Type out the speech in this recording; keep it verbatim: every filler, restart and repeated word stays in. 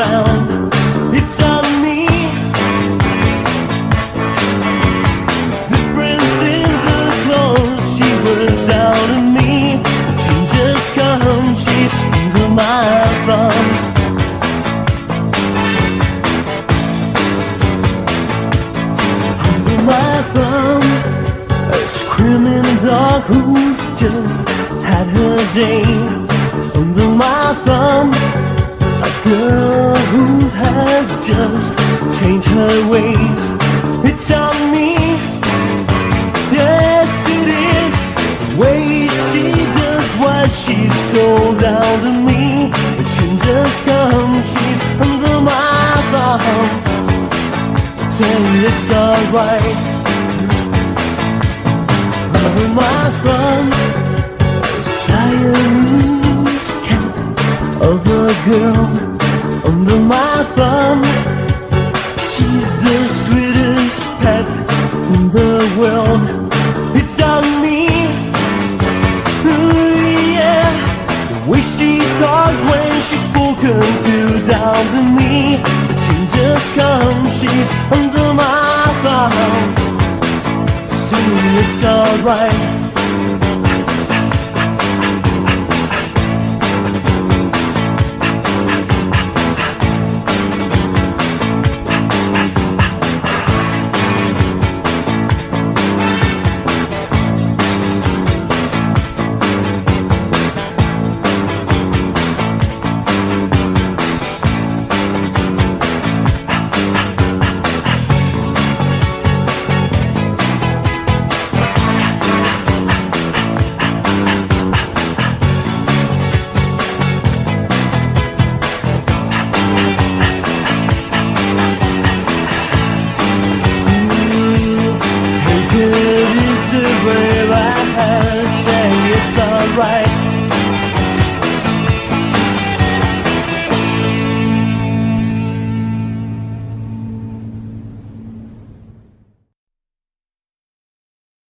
around. It's not me. Difference in the clothes. She was down on me. She just comes, she's under my thumb. Under my thumb. A screaming dog who's just had her day. Under my thumb. A girl who's had just changed her ways. It's not me. Yes, it is. The way she does what she's told down to me. But she just comes, she's under my thumb. Say it's alright. Under my thumb. A Siamese cat of a girl. Under my thumb. She's the sweetest pet in the world. It's not me. Ooh, yeah. The way she talks when she's spoken to down to me. The change just comes, she's under my thumb. Say it's alright. Right.